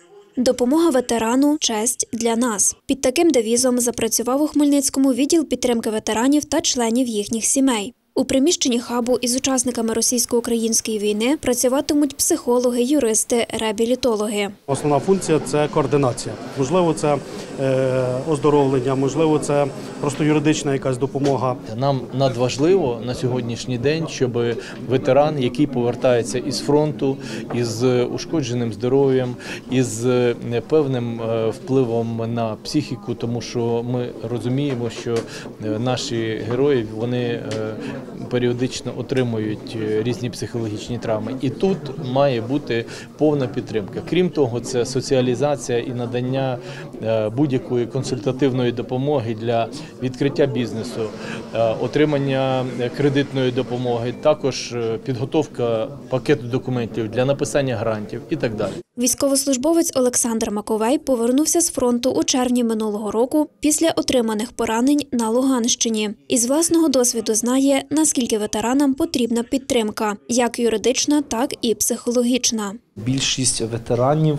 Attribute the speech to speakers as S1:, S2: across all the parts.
S1: Допомога ветерану – честь для нас. Під таким девізом запрацював у Хмельницькому відділ підтримки ветеранів та членів їхніх сімей. У приміщенні хабу із учасниками російсько-української війни працюватимуть психологи, юристи, реабілітологи.
S2: Основна функція – це координація. Можливо, це оздоровлення, можливо, це просто юридична якась допомога.
S3: Нам надважливо на сьогоднішній день, щоб ветеран, який повертається із фронту, із ушкодженим здоров'ям, із певним впливом на психіку, тому що ми розуміємо, що наші герої, вони періодично отримують різні психологічні травми. І тут має бути повна підтримка. Крім того, це соціалізація і надання будь-якої консультативної допомоги для відкриття бізнесу, отримання кредитної допомоги, також підготовка пакету документів для написання грантів і так далі.
S1: Військовослужбовець Олександр Маковей повернувся з фронту у червні минулого року після отриманих поранень на Луганщині. Із власного досвіду знає, наскільки ветеранам потрібна підтримка, як юридична, так і психологічна.
S4: Більшість ветеранів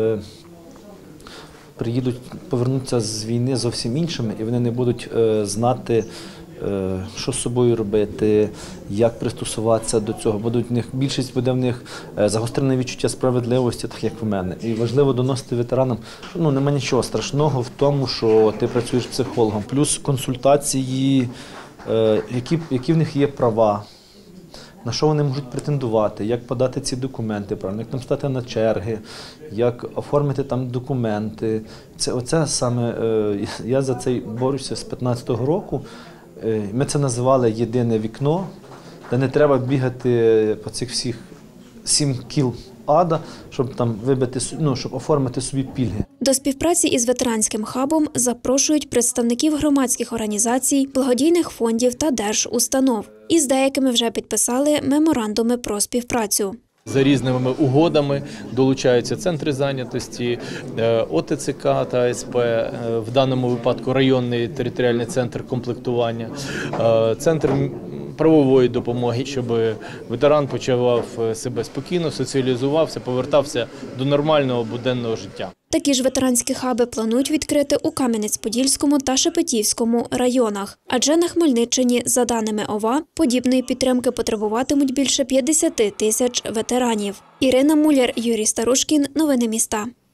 S4: повернуться з війни зовсім іншими, і вони не будуть знати, що з собою робити, як пристосуватися до цього. Більшість буде в них загострене відчуття справедливості, так як в мене. І важливо доносити ветеранам, що немає нічого страшного в тому, що ти працюєш психологом. Плюс консультації, які в них є права, на що вони можуть претендувати, як подати ці документи правильно, як там стати на черги, як оформити там документи. Оце саме, я за це борюся з 15-го року. Ми це називали «єдине вікно», де не треба бігати по цих всіх 7 кіл ада, щоб там щоб оформити собі пільги.
S1: До співпраці із ветеранським хабом запрошують представників громадських організацій, благодійних фондів та держустанов. Із деякими вже підписали меморандуми про співпрацю.
S3: За різними угодами долучаються центри зайнятості, ОТЦК та СП, в даному випадку районний територіальний центр комплектування, центр правової допомоги, щоб ветеран почував себе спокійно, соціалізувався, повертався до нормального буденного життя.
S1: Такі ж ветеранські хаби планують відкрити у Кам'янець-Подільському та Шепетівському районах. Адже на Хмельниччині, за даними ОВА, подібної підтримки потребуватимуть більше 50 тисяч ветеранів. Ірина Муляр, Юрій Старушкін. Новини міста.